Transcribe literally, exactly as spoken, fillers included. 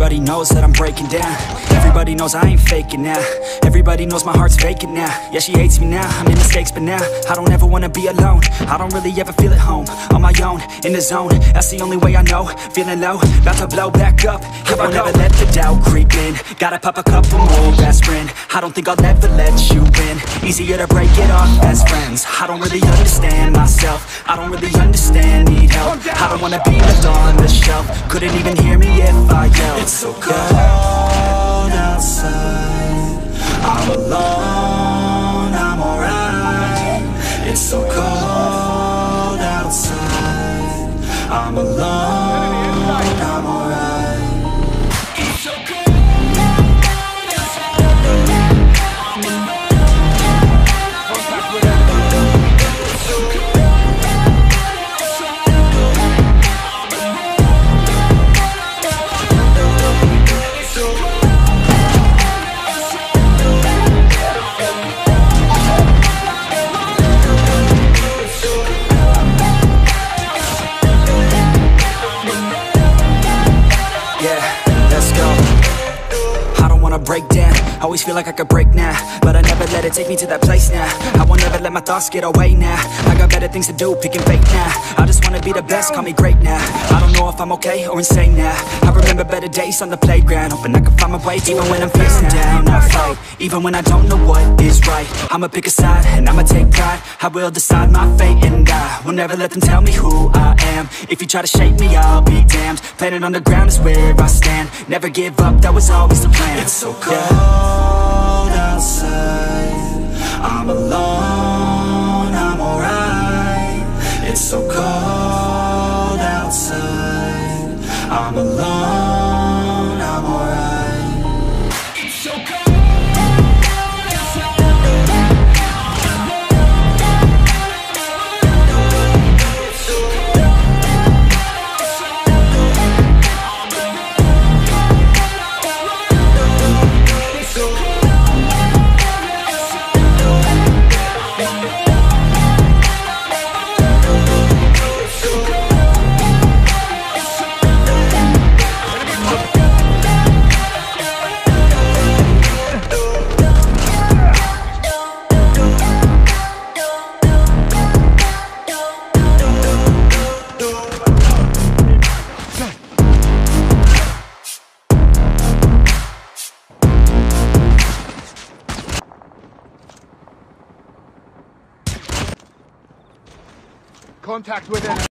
Everybody knows that I'm breaking down. Everybody knows I ain't faking now. Everybody knows my heart's vacant now. Yeah, she hates me now, I made mistakes but now I don't ever wanna be alone. I don't really ever feel at home. On my own, in the zone, that's the only way I know. Feeling low, about to blow back up. Here I never let the doubt creep in. Gotta pop a couple more aspirin. I don't think I'll ever let you in. Easier to break it off as friends. I don't really understand myself. I don't really understand, need help. I don't wanna be left on the shelf. Couldn't even hear me if I yelled. It's so cold outside, I'm alone, I'm alright. It's so cold outside, I'm alone, I'm alright. It's so cold outside, I'm alone. Break down, always feel like I could break now, but I never let it take me to that place now. I won't ever let my thoughts get away now. I got better things to do, picking fate now. I just wanna be the best, call me great now. I don't know if I'm okay or insane now. I remember better days on the playground, hoping I can find my way. Even when I'm facing down, I fight. Even when I don't know what is right, I'ma pick a side and I'ma take pride. I will decide my fate and I will never let them tell me who I am. If you try to shape me, I'll be damned. Planet on the ground is where I stand. Never give up, that was always the plan. It's so cold outside, I'm alone, I'm alright. It's so cold outside, I'm alone, I'm alright. It's so cold. Contact with enemy.